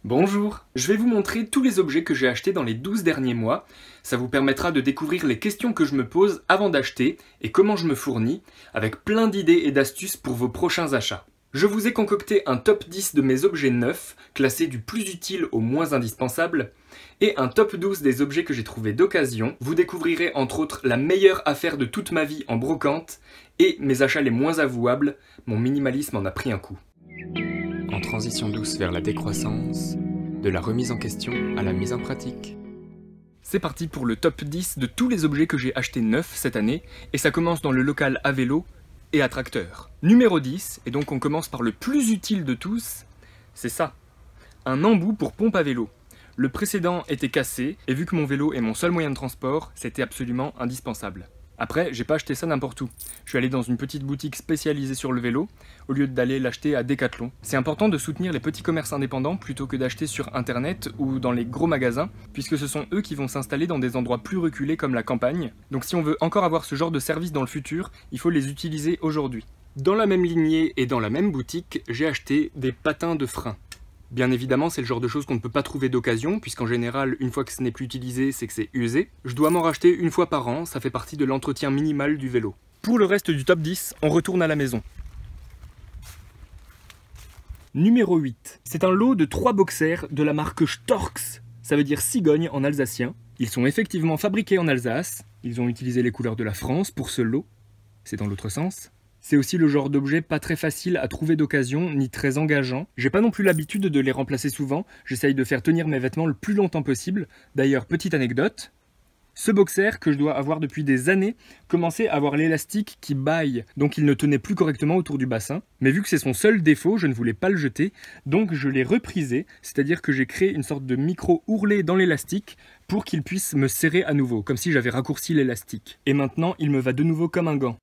Bonjour, je vais vous montrer tous les objets que j'ai achetés dans les 12 derniers mois. Ça vous permettra de découvrir les questions que je me pose avant d'acheter et comment je me fournis, avec plein d'idées et d'astuces pour vos prochains achats. Je vous ai concocté un top 10 de mes objets neufs, classés du plus utile au moins indispensable, et un top 12 des objets que j'ai trouvés d'occasion. Vous découvrirez entre autres la meilleure affaire de toute ma vie en brocante, et mes achats les moins avouables. Mon minimalisme en a pris un coup. En transition douce vers la décroissance, de la remise en question à la mise en pratique. C'est parti pour le top 10 de tous les objets que j'ai achetés neufs cette année, et ça commence dans le local à vélo et à tracteur. Numéro 10, et donc on commence par le plus utile de tous, c'est ça. Un embout pour pompe à vélo. Le précédent était cassé, et vu que mon vélo est mon seul moyen de transport, c'était absolument indispensable. Après, j'ai pas acheté ça n'importe où. Je suis allé dans une petite boutique spécialisée sur le vélo, au lieu d'aller l'acheter à Decathlon. C'est important de soutenir les petits commerces indépendants plutôt que d'acheter sur internet ou dans les gros magasins, puisque ce sont eux qui vont s'installer dans des endroits plus reculés comme la campagne. Donc si on veut encore avoir ce genre de service dans le futur, il faut les utiliser aujourd'hui. Dans la même lignée et dans la même boutique, j'ai acheté des patins de frein. Bien évidemment, c'est le genre de choses qu'on ne peut pas trouver d'occasion, puisqu'en général, une fois que ce n'est plus utilisé, c'est que c'est usé. Je dois m'en racheter une fois par an, ça fait partie de l'entretien minimal du vélo. Pour le reste du top 10, on retourne à la maison. Numéro 8. C'est un lot de 3 boxers de la marque Storks. Ça veut dire cigogne en alsacien. Ils sont effectivement fabriqués en Alsace. Ils ont utilisé les couleurs de la France pour ce lot. C'est dans l'autre sens. C'est aussi le genre d'objet pas très facile à trouver d'occasion, ni très engageant. J'ai pas non plus l'habitude de les remplacer souvent, j'essaye de faire tenir mes vêtements le plus longtemps possible. D'ailleurs, petite anecdote, ce boxer, que je dois avoir depuis des années, commençait à avoir l'élastique qui baille, donc il ne tenait plus correctement autour du bassin. Mais vu que c'est son seul défaut, je ne voulais pas le jeter, donc je l'ai reprisé, c'est-à-dire que j'ai créé une sorte de micro-ourlet dans l'élastique pour qu'il puisse me serrer à nouveau, comme si j'avais raccourci l'élastique. Et maintenant, il me va de nouveau comme un gant.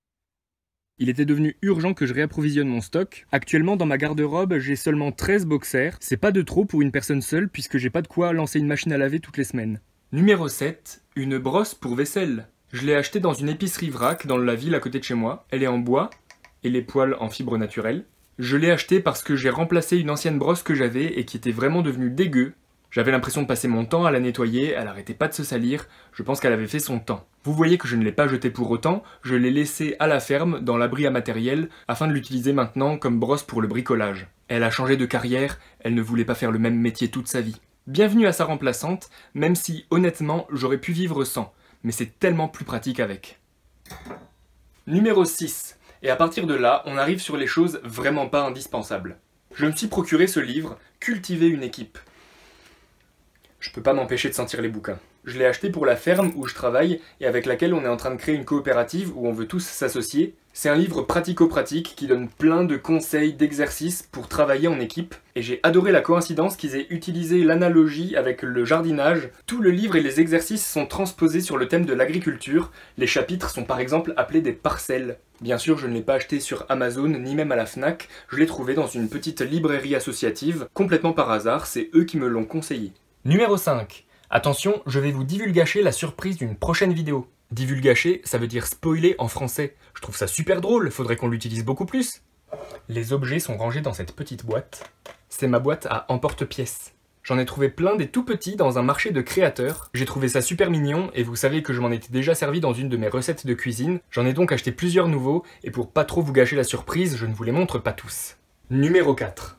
Il était devenu urgent que je réapprovisionne mon stock. Actuellement, dans ma garde-robe, j'ai seulement 13 boxers. C'est pas de trop pour une personne seule, puisque j'ai pas de quoi lancer une machine à laver toutes les semaines. Numéro 7, une brosse pour vaisselle. Je l'ai achetée dans une épicerie vrac dans la ville à côté de chez moi. Elle est en bois, et les poils en fibre naturelle. Je l'ai achetée parce que j'ai remplacé une ancienne brosse que j'avais et qui était vraiment devenue dégueu. J'avais l'impression de passer mon temps à la nettoyer, elle arrêtait pas de se salir, je pense qu'elle avait fait son temps. Vous voyez que je ne l'ai pas jetée pour autant, je l'ai laissée à la ferme, dans l'abri à matériel, afin de l'utiliser maintenant comme brosse pour le bricolage. Elle a changé de carrière, elle ne voulait pas faire le même métier toute sa vie. Bienvenue à sa remplaçante, même si, honnêtement, j'aurais pu vivre sans, mais c'est tellement plus pratique avec. Numéro 6. Et à partir de là, on arrive sur les choses vraiment pas indispensables. Je me suis procuré ce livre, Cultiver une équipe. Je peux pas m'empêcher de sentir les bouquins. Je l'ai acheté pour la ferme où je travaille et avec laquelle on est en train de créer une coopérative où on veut tous s'associer. C'est un livre pratico-pratique qui donne plein de conseils, d'exercices pour travailler en équipe. Et j'ai adoré la coïncidence qu'ils aient utilisé l'analogie avec le jardinage. Tout le livre et les exercices sont transposés sur le thème de l'agriculture. Les chapitres sont par exemple appelés des parcelles. Bien sûr, je ne l'ai pas acheté sur Amazon ni même à la Fnac. Je l'ai trouvé dans une petite librairie associative. Complètement par hasard, c'est eux qui me l'ont conseillé. Numéro 5. Attention, je vais vous divulgacher la surprise d'une prochaine vidéo. Divulgacher, ça veut dire spoiler en français. Je trouve ça super drôle, faudrait qu'on l'utilise beaucoup plus. Les objets sont rangés dans cette petite boîte. C'est ma boîte à emporte-pièces. J'en ai trouvé plein des tout petits dans un marché de créateurs. J'ai trouvé ça super mignon et vous savez que je m'en étais déjà servi dans une de mes recettes de cuisine. J'en ai donc acheté plusieurs nouveaux et pour pas trop vous gâcher la surprise, je ne vous les montre pas tous. Numéro 4.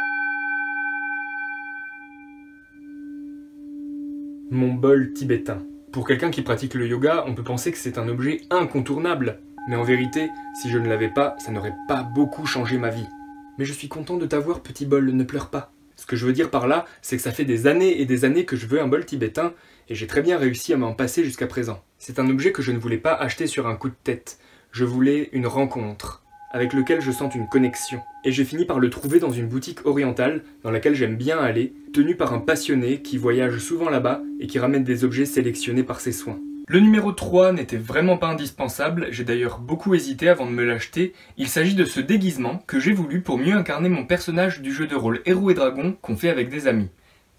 Mon bol tibétain. Pour quelqu'un qui pratique le yoga, on peut penser que c'est un objet incontournable. Mais en vérité, si je ne l'avais pas, ça n'aurait pas beaucoup changé ma vie. Mais je suis content de t'avoir, petit bol, ne pleure pas. Ce que je veux dire par là, c'est que ça fait des années et des années que je veux un bol tibétain, et j'ai très bien réussi à m'en passer jusqu'à présent. C'est un objet que je ne voulais pas acheter sur un coup de tête. Je voulais une rencontre, avec lequel je sens une connexion. Et j'ai fini par le trouver dans une boutique orientale, dans laquelle j'aime bien aller, tenue par un passionné qui voyage souvent là-bas et qui ramène des objets sélectionnés par ses soins. Le numéro 3 n'était vraiment pas indispensable, j'ai d'ailleurs beaucoup hésité avant de me l'acheter. Il s'agit de ce déguisement que j'ai voulu pour mieux incarner mon personnage du jeu de rôle Héros et Dragons qu'on fait avec des amis.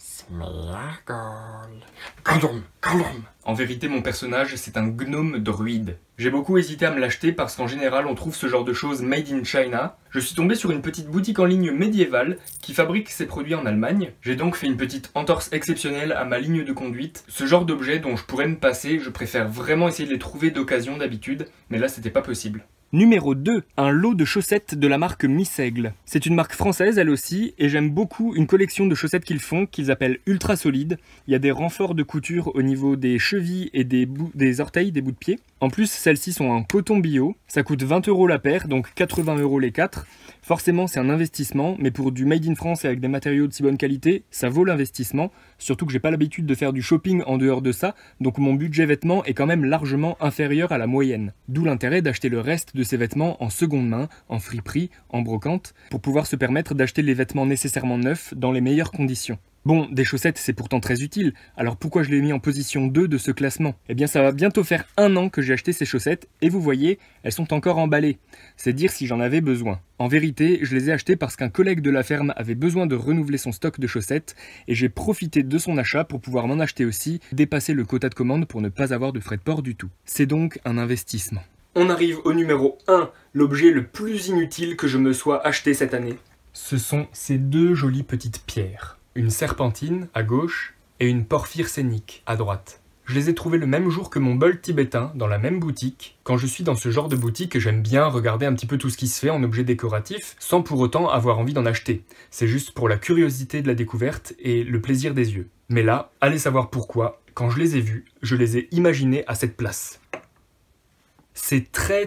En vérité, mon personnage, c'est un gnome druide. J'ai beaucoup hésité à me l'acheter parce qu'en général, on trouve ce genre de choses made in China. Je suis tombé sur une petite boutique en ligne médiévale qui fabrique ses produits en Allemagne. J'ai donc fait une petite entorse exceptionnelle à ma ligne de conduite. Ce genre d'objets dont je pourrais me passer, je préfère vraiment essayer de les trouver d'occasion d'habitude, mais là, c'était pas possible. Numéro 2, un lot de chaussettes de la marque Miss Aigle. C'est une marque française elle aussi, et j'aime beaucoup une collection de chaussettes qu'ils font, qu'ils appellent ultra solides. Il y a des renforts de couture au niveau des chevilles et des orteils, des bouts de pied. En plus, celles-ci sont en coton bio, ça coûte 20 € la paire, donc 80 € les 4. Forcément, c'est un investissement, mais pour du made in France et avec des matériaux de si bonne qualité, ça vaut l'investissement. Surtout que j'ai pas l'habitude de faire du shopping en dehors de ça, donc mon budget vêtements est quand même largement inférieur à la moyenne. D'où l'intérêt d'acheter le reste de ces vêtements en seconde main, en friperie, en brocante, pour pouvoir se permettre d'acheter les vêtements nécessairement neufs dans les meilleures conditions. Bon, des chaussettes c'est pourtant très utile, alors pourquoi je l'ai mis en position 2 de ce classement? Eh bien ça va bientôt faire 1 an que j'ai acheté ces chaussettes, et vous voyez, elles sont encore emballées. C'est dire si j'en avais besoin. En vérité, je les ai achetées parce qu'un collègue de la ferme avait besoin de renouveler son stock de chaussettes, et j'ai profité de son achat pour pouvoir m'en acheter aussi, dépasser le quota de commande pour ne pas avoir de frais de port du tout. C'est donc un investissement. On arrive au numéro 1, l'objet le plus inutile que je me sois acheté cette année. Ce sont ces 2 jolies petites pierres. Une serpentine à gauche et une porphyre scénique à droite. Je les ai trouvés le même jour que mon bol tibétain, dans la même boutique. Quand je suis dans ce genre de boutique, j'aime bien regarder un petit peu tout ce qui se fait en objets décoratifs, sans pour autant avoir envie d'en acheter. C'est juste pour la curiosité de la découverte et le plaisir des yeux. Mais là, allez savoir pourquoi, quand je les ai vus, je les ai imaginés à cette place. C'est très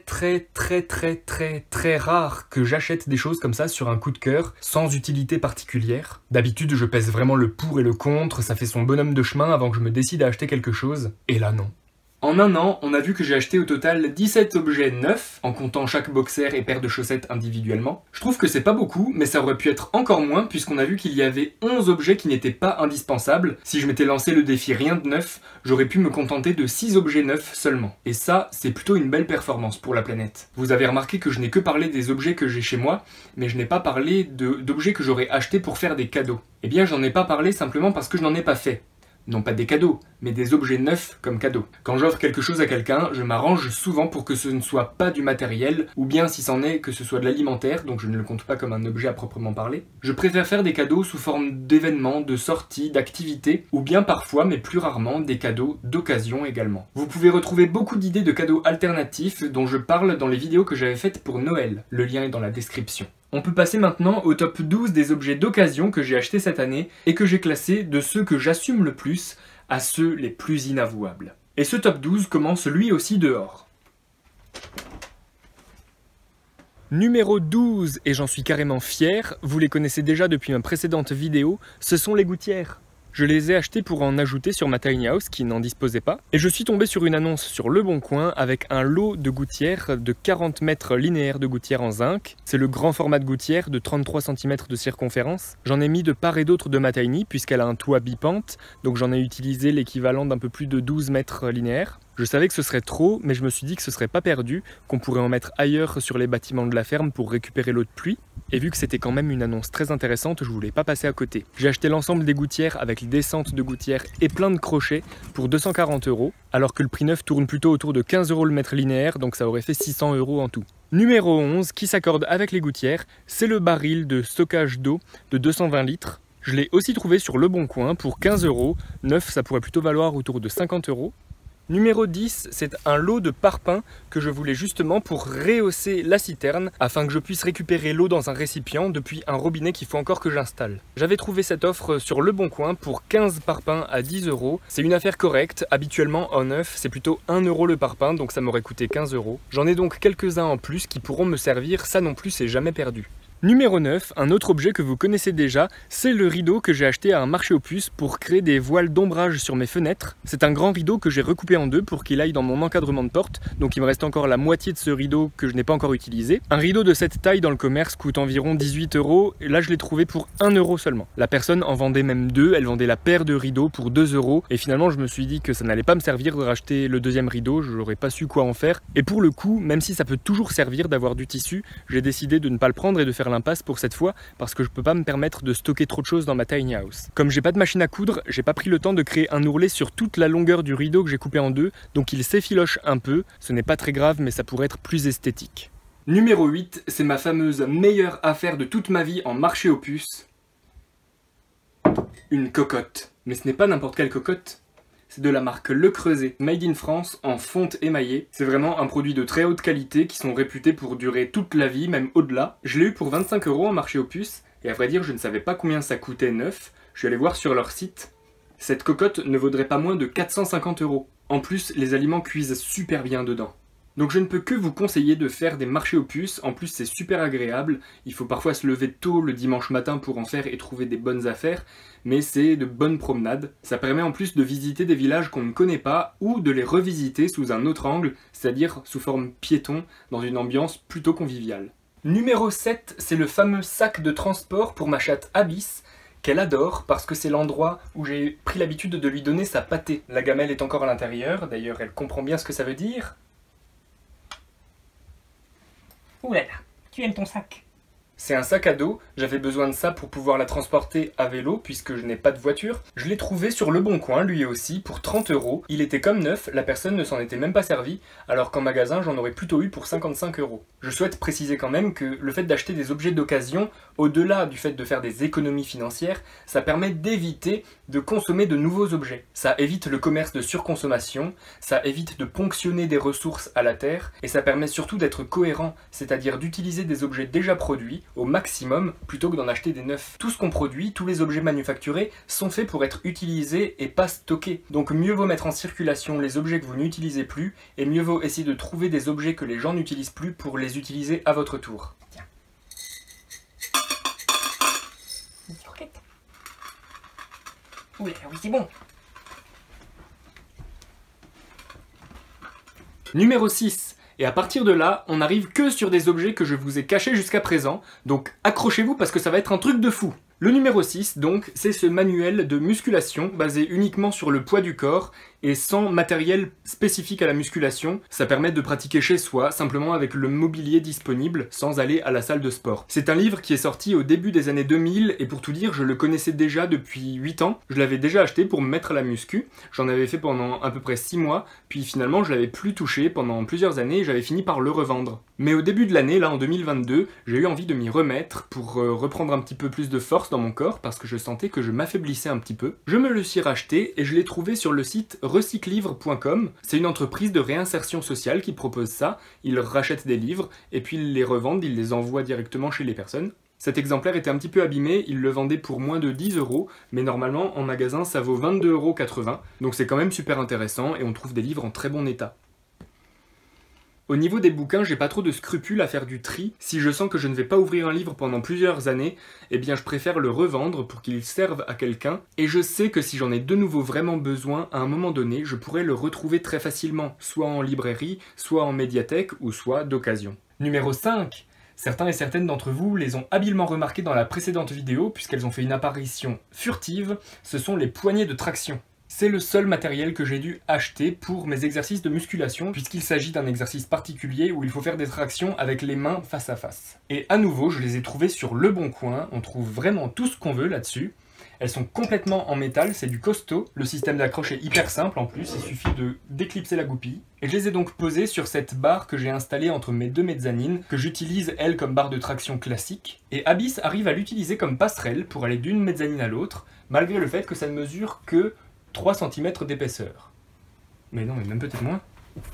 rare que j'achète des choses comme ça sur un coup de cœur, sans utilité particulière. D'habitude, je pèse vraiment le pour et le contre, ça fait son bonhomme de chemin avant que je me décide à acheter quelque chose. Et là, non. En 1 an, on a vu que j'ai acheté au total 17 objets neufs, en comptant chaque boxer et paire de chaussettes individuellement. Je trouve que c'est pas beaucoup, mais ça aurait pu être encore moins, puisqu'on a vu qu'il y avait 11 objets qui n'étaient pas indispensables. Si je m'étais lancé le défi rien de neuf, j'aurais pu me contenter de 6 objets neufs seulement. Et ça, c'est plutôt une belle performance pour la planète. Vous avez remarqué que je n'ai que parlé des objets que j'ai chez moi, mais je n'ai pas parlé d'objets que j'aurais achetés pour faire des cadeaux. Eh bien, j'en ai pas parlé simplement parce que je n'en ai pas fait. Non pas des cadeaux, mais des objets neufs comme cadeaux. Quand j'offre quelque chose à quelqu'un, je m'arrange souvent pour que ce ne soit pas du matériel, ou bien si c'en est, que ce soit de l'alimentaire, donc je ne le compte pas comme un objet à proprement parler. Je préfère faire des cadeaux sous forme d'événements, de sorties, d'activités, ou bien parfois, mais plus rarement, des cadeaux d'occasion également. Vous pouvez retrouver beaucoup d'idées de cadeaux alternatifs dont je parle dans les vidéos que j'avais faites pour Noël. Le lien est dans la description. On peut passer maintenant au top 12 des objets d'occasion que j'ai achetés cette année et que j'ai classés de ceux que j'assume le plus à ceux les plus inavouables. Et ce top 12 commence lui aussi dehors. Numéro 12, et j'en suis carrément fier, vous les connaissez déjà depuis ma précédente vidéo, ce sont les gouttières. Je les ai achetées pour en ajouter sur ma tiny house qui n'en disposait pas. Et je suis tombé sur une annonce sur Le Bon Coin avec un lot de gouttières de 40 mètres linéaires de gouttières en zinc. C'est le grand format de gouttière de 33 cm de circonférence. J'en ai mis de part et d'autre de ma tiny puisqu'elle a un toit bipente. Donc j'en ai utilisé l'équivalent d'un peu plus de 12 mètres linéaires. Je savais que ce serait trop, mais je me suis dit que ce serait pas perdu, qu'on pourrait en mettre ailleurs sur les bâtiments de la ferme pour récupérer l'eau de pluie. Et vu que c'était quand même une annonce très intéressante, je voulais pas passer à côté. J'ai acheté l'ensemble des gouttières avec les descentes de gouttières et plein de crochets pour 240 €, alors que le prix neuf tourne plutôt autour de 15 € le mètre linéaire, donc ça aurait fait 600 € en tout. Numéro 11, qui s'accorde avec les gouttières, c'est le baril de stockage d'eau de 220 litres. Je l'ai aussi trouvé sur Le Bon Coin pour 15 €, neuf ça pourrait plutôt valoir autour de 50 €. Numéro 10, c'est un lot de parpaings que je voulais justement pour rehausser la citerne afin que je puisse récupérer l'eau dans un récipient depuis un robinet qu'il faut encore que j'installe. J'avais trouvé cette offre sur Le Bon Coin pour 15 parpaings à 10 €. C'est une affaire correcte, habituellement en neuf c'est plutôt 1 € le parpaing donc ça m'aurait coûté 15 €. J'en ai donc quelques-uns en plus qui pourront me servir, ça non plus c'est jamais perdu. Numéro 9, un autre objet que vous connaissez déjà, c'est le rideau que j'ai acheté à un marché aux puces pour créer des voiles d'ombrage sur mes fenêtres. C'est un grand rideau que j'ai recoupé en deux pour qu'il aille dans mon encadrement de porte, donc il me reste encore la moitié de ce rideau que je n'ai pas encore utilisé. Un rideau de cette taille dans le commerce coûte environ 18 €, et là je l'ai trouvé pour 1 € seulement. La personne en vendait même deux, elle vendait la paire de rideaux pour 2 €, et finalement je me suis dit que ça n'allait pas me servir de racheter le deuxième rideau, je n'aurais pas su quoi en faire. Et pour le coup, même si ça peut toujours servir d'avoir du tissu, j'ai décidé de ne pas le prendre et de faire l'impasse pour cette fois parce que je peux pas me permettre de stocker trop de choses dans ma tiny house. Comme j'ai pas de machine à coudre, j'ai pas pris le temps de créer un ourlet sur toute la longueur du rideau que j'ai coupé en deux, donc il s'effiloche un peu, ce n'est pas très grave mais ça pourrait être plus esthétique. Numéro 8, c'est ma fameuse meilleure affaire de toute ma vie en marché aux puces. Une cocotte. Mais ce n'est pas n'importe quelle cocotte. C'est de la marque Le Creuset, made in France, en fonte émaillée. C'est vraiment un produit de très haute qualité qui sont réputés pour durer toute la vie, même au-delà. Je l'ai eu pour 25 € en marché aux puces, et à vrai dire, je ne savais pas combien ça coûtait neuf. Je suis allé voir sur leur site. Cette cocotte ne vaudrait pas moins de 450 €. En plus, les aliments cuisent super bien dedans. Donc je ne peux que vous conseiller de faire des marchés aux puces, en plus c'est super agréable, il faut parfois se lever tôt le dimanche matin pour en faire et trouver des bonnes affaires, mais c'est de bonnes promenades. Ça permet en plus de visiter des villages qu'on ne connaît pas ou de les revisiter sous un autre angle, c'est-à-dire sous forme piéton, dans une ambiance plutôt conviviale. Numéro 7, c'est le fameux sac de transport pour ma chatte Abyss, qu'elle adore parce que c'est l'endroit où j'ai pris l'habitude de lui donner sa pâtée. La gamelle est encore à l'intérieur, d'ailleurs elle comprend bien ce que ça veut dire. Ouh là là, tu aimes ton sac? C'est un sac à dos, j'avais besoin de ça pour pouvoir la transporter à vélo puisque je n'ai pas de voiture. Je l'ai trouvé sur Le Bon Coin, lui aussi, pour 30 €. Il était comme neuf, la personne ne s'en était même pas servi, alors qu'en magasin j'en aurais plutôt eu pour 55 €. Je souhaite préciser quand même que le fait d'acheter des objets d'occasion, au-delà du fait de faire des économies financières, ça permet d'éviter de consommer de nouveaux objets. Ça évite le commerce de surconsommation, ça évite de ponctionner des ressources à la terre, et ça permet surtout d'être cohérent, c'est-à-dire d'utiliser des objets déjà produits au maximum plutôt que d'en acheter des neufs. Tout ce qu'on produit, tous les objets manufacturés sont faits pour être utilisés et pas stockés. Donc mieux vaut mettre en circulation les objets que vous n'utilisez plus et mieux vaut essayer de trouver des objets que les gens n'utilisent plus pour les utiliser à votre tour. Tiens. Une petite croquette. Ouh là là, oui c'est bon. Numéro 6. Et à partir de là, on n'arrive que sur des objets que je vous ai cachés jusqu'à présent, donc accrochez-vous parce que ça va être un truc de fou. Le numéro 6, donc, c'est ce manuel de musculation basé uniquement sur le poids du corps et sans matériel spécifique à la musculation. Ça permet de pratiquer chez soi, simplement avec le mobilier disponible, sans aller à la salle de sport. C'est un livre qui est sorti au début des années 2000, et pour tout dire, je le connaissais déjà depuis 8 ans. Je l'avais déjà acheté pour me mettre à la muscu. J'en avais fait pendant à peu près 6 mois, puis finalement je l'avais plus touché pendant plusieurs années et j'avais fini par le revendre. Mais au début de l'année, là en 2022, j'ai eu envie de m'y remettre pour reprendre un petit peu plus de force dans mon corps parce que je sentais que je m'affaiblissais un petit peu. Je me le suis racheté et je l'ai trouvé sur le site recyclivre.com. C'est une entreprise de réinsertion sociale qui propose ça. Ils rachètent des livres et puis ils les revendent, ils les envoient directement chez les personnes. Cet exemplaire était un petit peu abîmé, ils le vendaient pour moins de 10 €, mais normalement en magasin ça vaut 22,80 €, donc c'est quand même super intéressant et on trouve des livres en très bon état. Au niveau des bouquins, j'ai pas trop de scrupules à faire du tri. Si je sens que je ne vais pas ouvrir un livre pendant plusieurs années, eh bien je préfère le revendre pour qu'il serve à quelqu'un. Et je sais que si j'en ai de nouveau vraiment besoin, à un moment donné, je pourrais le retrouver très facilement, soit en librairie, soit en médiathèque, ou soit d'occasion. Numéro 5. Certains et certaines d'entre vous les ont habilement remarqués dans la précédente vidéo, puisqu'elles ont fait une apparition furtive, ce sont les poignées de traction. C'est le seul matériel que j'ai dû acheter pour mes exercices de musculation, puisqu'il s'agit d'un exercice particulier où il faut faire des tractions avec les mains face à face. Et à nouveau, je les ai trouvées sur Le Bon Coin, on trouve vraiment tout ce qu'on veut là-dessus. Elles sont complètement en métal, c'est du costaud. Le système d'accroche est hyper simple en plus, il suffit de déclipser la goupille. Et je les ai donc posées sur cette barre que j'ai installée entre mes deux mezzanines, que j'utilise elle comme barre de traction classique. Et Abyss arrive à l'utiliser comme passerelle pour aller d'une mezzanine à l'autre, malgré le fait que ça ne mesure que 3 cm d'épaisseur. Mais non, mais même peut-être moins.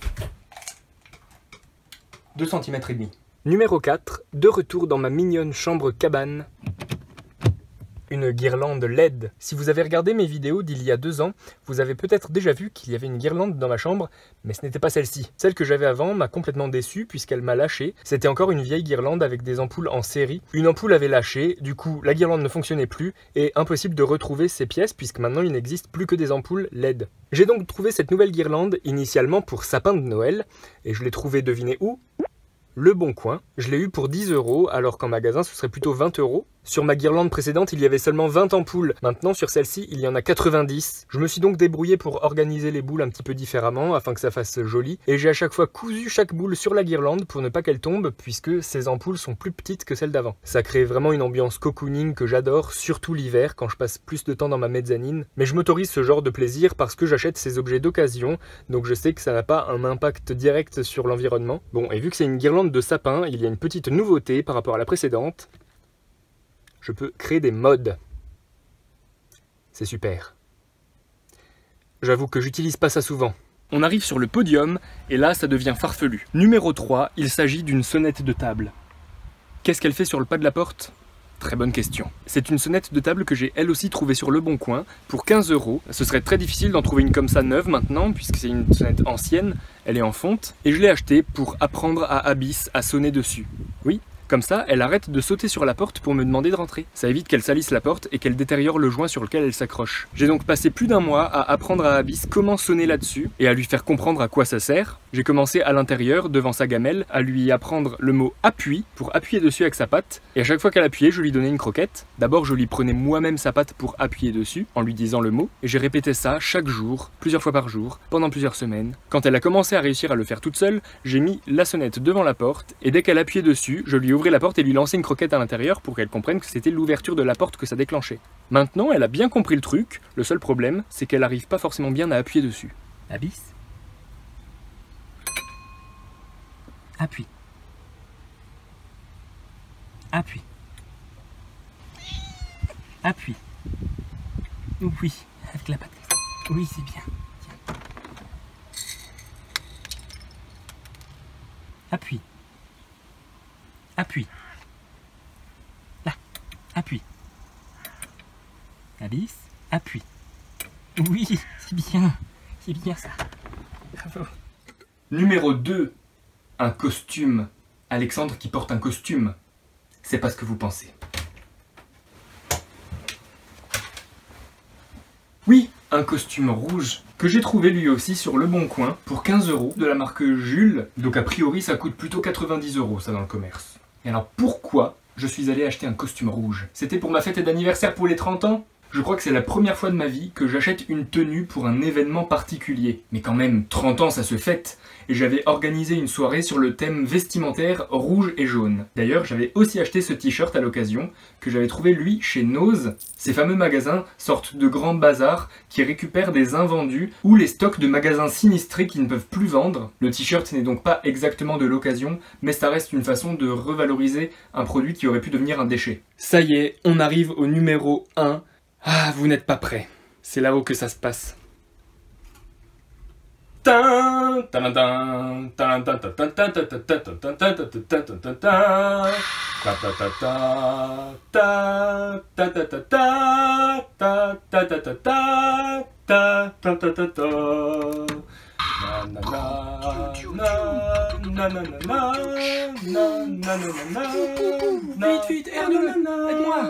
2 cm et demi. Numéro 4, de retour dans ma mignonne chambre cabane. Une guirlande LED. Si vous avez regardé mes vidéos d'il y a 2 ans, vous avez peut-être déjà vu qu'il y avait une guirlande dans ma chambre, mais ce n'était pas celle-ci. Celle que j'avais avant m'a complètement déçu puisqu'elle m'a lâché. C'était encore une vieille guirlande avec des ampoules en série. Une ampoule avait lâché, du coup la guirlande ne fonctionnait plus et impossible de retrouver ces pièces puisque maintenant il n'existe plus que des ampoules LED. J'ai donc trouvé cette nouvelle guirlande initialement pour sapin de Noël et je l'ai trouvée, devinez où ? Le Bon Coin. Je l'ai eu pour 10 € alors qu'en magasin ce serait plutôt 20 €. Sur ma guirlande précédente, il y avait seulement 20 ampoules. Maintenant, sur celle-ci, il y en a 90. Je me suis donc débrouillé pour organiser les boules un petit peu différemment, afin que ça fasse joli. Et j'ai à chaque fois cousu chaque boule sur la guirlande pour ne pas qu'elle tombe, puisque ces ampoules sont plus petites que celles d'avant. Ça crée vraiment une ambiance cocooning que j'adore, surtout l'hiver, quand je passe plus de temps dans ma mezzanine. Mais je m'autorise ce genre de plaisir parce que j'achète ces objets d'occasion, donc je sais que ça n'a pas un impact direct sur l'environnement. Bon, et vu que c'est une guirlande de sapin, il y a une petite nouveauté par rapport à la précédente. Je peux créer des modes. C'est super. J'avoue que j'utilise pas ça souvent. On arrive sur le podium, et là ça devient farfelu. Numéro 3, il s'agit d'une sonnette de table. Qu'est-ce qu'elle fait sur le pas de la porte ? Très bonne question. C'est une sonnette de table que j'ai elle aussi trouvée sur Le Bon Coin pour 15 €. Ce serait très difficile d'en trouver une comme ça neuve maintenant, puisque c'est une sonnette ancienne, elle est en fonte, et je l'ai achetée pour apprendre à Abyss à sonner dessus. Oui. Comme ça, elle arrête de sauter sur la porte pour me demander de rentrer. Ça évite qu'elle salisse la porte et qu'elle détériore le joint sur lequel elle s'accroche. J'ai donc passé plus d'1 mois à apprendre à Abyss comment sonner là-dessus et à lui faire comprendre à quoi ça sert. J'ai commencé à l'intérieur, devant sa gamelle, à lui apprendre le mot « appui » pour appuyer dessus avec sa patte. Et à chaque fois qu'elle appuyait, je lui donnais une croquette. D'abord, je lui prenais moi-même sa patte pour appuyer dessus, en lui disant le mot. Et j'ai répété ça chaque jour, plusieurs fois par jour, pendant plusieurs semaines. Quand elle a commencé à réussir à le faire toute seule, j'ai mis la sonnette devant la porte. Et dès qu'elle appuyait dessus, je lui ouvrais la porte et lui lançais une croquette à l'intérieur pour qu'elle comprenne que c'était l'ouverture de la porte que ça déclenchait. Maintenant, elle a bien compris le truc. Le seul problème, c'est qu'elle n'arrive pas forcément bien à appuyer dessus. Abyss. Appuie. Appuie. Appuie. Oui, avec la patte. Oui, c'est bien. Tiens. Appuie. Appuie. Là. Appuie. Abyss. Appuie. Oui, c'est bien. C'est bien ça. Bravo. Numéro 2. Un costume. Alexandre qui porte un costume. C'est pas ce que vous pensez. Oui, un costume rouge que j'ai trouvé lui aussi sur Le Bon Coin pour 15 € de la marque Jules. Donc a priori ça coûte plutôt 90 € ça dans le commerce. Et alors pourquoi je suis allé acheter un costume rouge? C'était pour ma fête d'anniversaire pour les 30 ans. Je crois que c'est la première fois de ma vie que j'achète une tenue pour un événement particulier. Mais quand même, 30 ans ça se fête. Et j'avais organisé une soirée sur le thème vestimentaire rouge et jaune. D'ailleurs, j'avais aussi acheté ce t-shirt à l'occasion, que j'avais trouvé lui chez Nose. Ces fameux magasins sortent de grands bazars qui récupèrent des invendus ou les stocks de magasins sinistrés qui ne peuvent plus vendre. Le t-shirt n'est donc pas exactement de l'occasion, mais ça reste une façon de revaloriser un produit qui aurait pu devenir un déchet. Ça y est, on arrive au numéro 1. Ah, vous n'êtes pas prêts. C'est là-haut que ça se passe. Vite, vite, R2, aide-moi.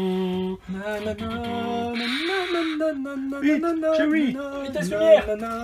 Vite, chérie, vitesse lumière.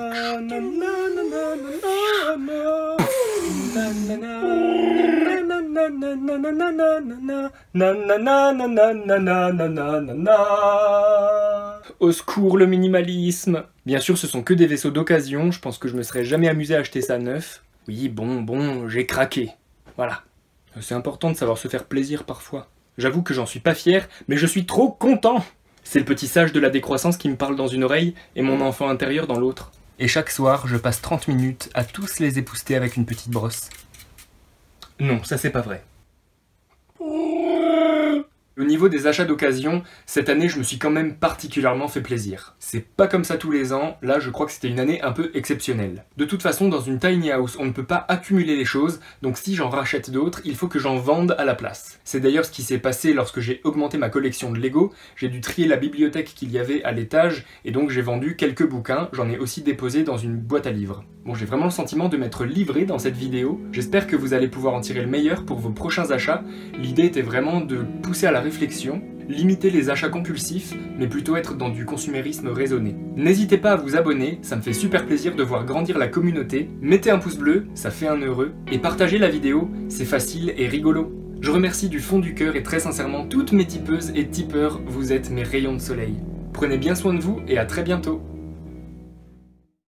Au secours, le minimalisme. Bien sûr, ce sont que des vaisseaux d'occasion, je pense que je me serais jamais amusé à acheter ça neuf. Oui, bon, j'ai craqué. Voilà. C'est important de savoir se faire plaisir parfois. J'avoue que j'en suis pas fier, mais je suis trop content. C'est le petit sage de la décroissance qui me parle dans une oreille et mon enfant intérieur dans l'autre. Et chaque soir, je passe 30 minutes à tous les épousseter avec une petite brosse. Non, ça c'est pas vrai. Au niveau des achats d'occasion, cette année je me suis quand même particulièrement fait plaisir. C'est pas comme ça tous les ans, là je crois que c'était une année un peu exceptionnelle. De toute façon, dans une tiny house, on ne peut pas accumuler les choses, donc si j'en rachète d'autres, il faut que j'en vende à la place. C'est d'ailleurs ce qui s'est passé lorsque j'ai augmenté ma collection de Lego, j'ai dû trier la bibliothèque qu'il y avait à l'étage, et donc j'ai vendu quelques bouquins, j'en ai aussi déposé dans une boîte à livres. Bon, j'ai vraiment le sentiment de m'être livré dans cette vidéo, j'espère que vous allez pouvoir en tirer le meilleur pour vos prochains achats. L'idée était vraiment de pousser à la réflexion, limiter les achats compulsifs, mais plutôt être dans du consumérisme raisonné. N'hésitez pas à vous abonner, ça me fait super plaisir de voir grandir la communauté, mettez un pouce bleu, ça fait un heureux, et partagez la vidéo, c'est facile et rigolo. Je remercie du fond du cœur et très sincèrement toutes mes tipeuses et tipeurs, vous êtes mes rayons de soleil. Prenez bien soin de vous et à très bientôt.